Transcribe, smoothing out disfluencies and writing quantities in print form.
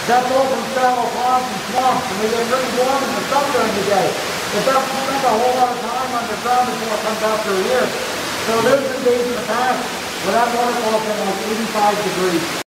That's all from shallow ponds and swamps, and they get pretty warm in the sun during the day. But that's spend a whole lot of time underground before it comes after a year. So there's been days in the past where that waterfall has been like 85 degrees.